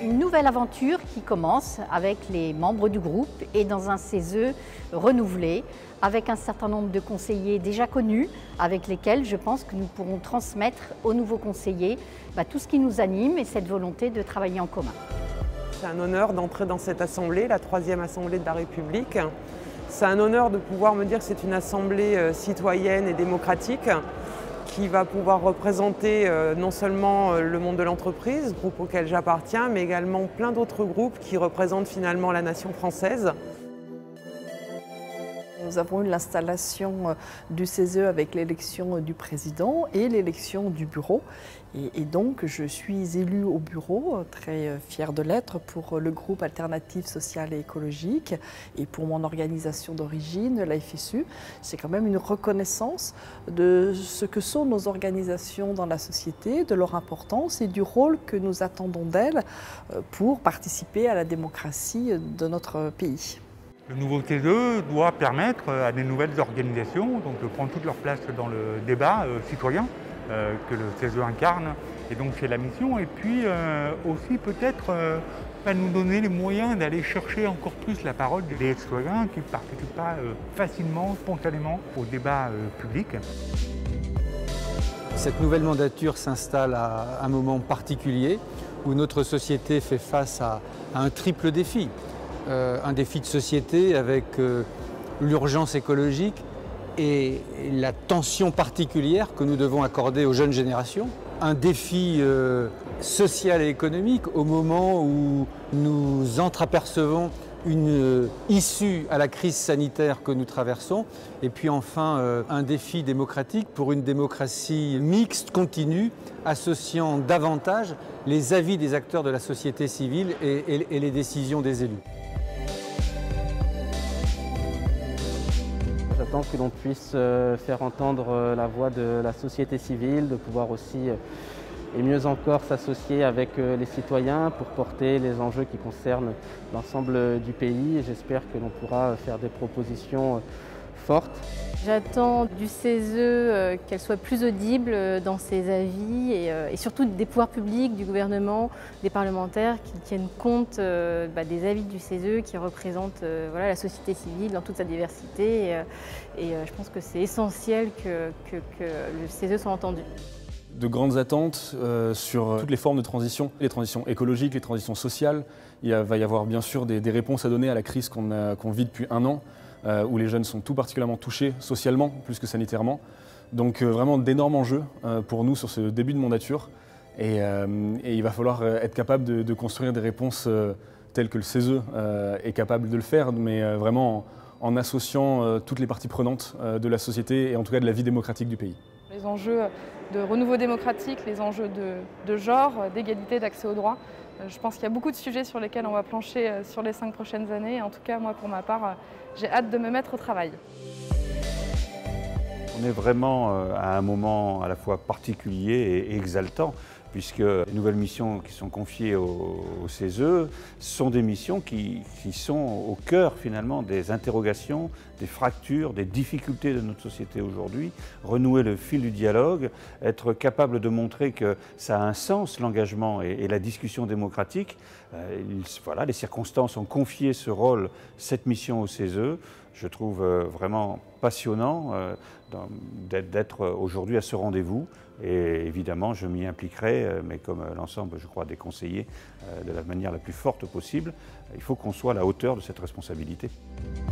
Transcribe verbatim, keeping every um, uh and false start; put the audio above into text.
Une nouvelle aventure qui commence avec les membres du groupe et dans un C E S E renouvelé, avec un certain nombre de conseillers déjà connus, avec lesquels je pense que nous pourrons transmettre aux nouveaux conseillers bah, tout ce qui nous anime et cette volonté de travailler en commun. C'est un honneur d'entrer dans cette assemblée, la troisième assemblée de la République. C'est un honneur de pouvoir me dire que c'est une assemblée citoyenne et démocratique qui va pouvoir représenter non seulement le monde de l'entreprise, groupe auquel j'appartiens, mais également plein d'autres groupes qui représentent finalement la nation française. Nous avons eu l'installation du C E S E avec l'élection du président et l'élection du bureau. Et, et donc, je suis élue au bureau, très fière de l'être, pour le groupe Alternative Sociale et Écologique et pour mon organisation d'origine, la F S U. C'est quand même une reconnaissance de ce que sont nos organisations dans la société, de leur importance et du rôle que nous attendons d'elles pour participer à la démocratie de notre pays. Le nouveau C E S E doit permettre à des nouvelles organisations donc, de prendre toute leur place dans le débat euh, citoyen euh, que le C E S E incarne. Et donc c'est la mission. Et puis euh, aussi peut-être euh, nous donner les moyens d'aller chercher encore plus la parole des citoyens qui ne participent pas euh, facilement, spontanément au débat euh, public. Cette nouvelle mandature s'installe à un moment particulier où notre société fait face à, à un triple défi. Euh, un défi de société avec euh, l'urgence écologique et la tension particulière que nous devons accorder aux jeunes générations. Un défi euh, social et économique au moment où nous entreapercevons une euh, issue à la crise sanitaire que nous traversons. Et puis enfin, euh, un défi démocratique pour une démocratie mixte, continue, associant davantage les avis des acteurs de la société civile et, et, et les décisions des élus. J'attends que l'on puisse faire entendre la voix de la société civile, de pouvoir aussi, et mieux encore, s'associer avec les citoyens pour porter les enjeux qui concernent l'ensemble du pays. Et j'espère que l'on pourra faire des propositions fortes. J'attends du C E S E qu'elle soit plus audible dans ses avis et, et surtout des pouvoirs publics, du gouvernement, des parlementaires qui tiennent compte bah, des avis du C E S E qui représentent voilà, la société civile dans toute sa diversité. Et, et je pense que c'est essentiel que, que, que le C E S E soit entendu. De grandes attentes euh, sur toutes les formes de transition, les transitions écologiques, les transitions sociales. Il va y avoir bien sûr des, des réponses à donner à la crise qu'on qu'on vit depuis un an. Euh, où les jeunes sont tout particulièrement touchés socialement, plus que sanitairement. Donc euh, vraiment d'énormes enjeux euh, pour nous sur ce début de mandature. Et, euh, et il va falloir être capable de, de construire des réponses euh, telles que le C E S E euh, est capable de le faire, mais euh, vraiment en, en associant euh, toutes les parties prenantes euh, de la société et en tout cas de la vie démocratique du pays. Les enjeux de renouveau démocratique, les enjeux de, de genre, d'égalité, d'accès aux droits. Je pense qu'il y a beaucoup de sujets sur lesquels on va plancher sur les cinq prochaines années. En tout cas, moi, pour ma part, j'ai hâte de me mettre au travail. On est vraiment à un moment à la fois particulier et exaltant, puisque les nouvelles missions qui sont confiées au, au C E S E sont des missions qui, qui sont au cœur finalement des interrogations, des fractures, des difficultés de notre société aujourd'hui. Renouer le fil du dialogue, être capable de montrer que ça a un sens l'engagement et, et la discussion démocratique. Euh, il, voilà, les circonstances ont confié ce rôle, cette mission au C E S E. Je trouve euh, vraiment passionnant euh, d'être aujourd'hui à ce rendez-vous. Et évidemment, je m'y impliquerai, mais comme l'ensemble, je crois, des conseillers, de la manière la plus forte possible. Il faut qu'on soit à la hauteur de cette responsabilité.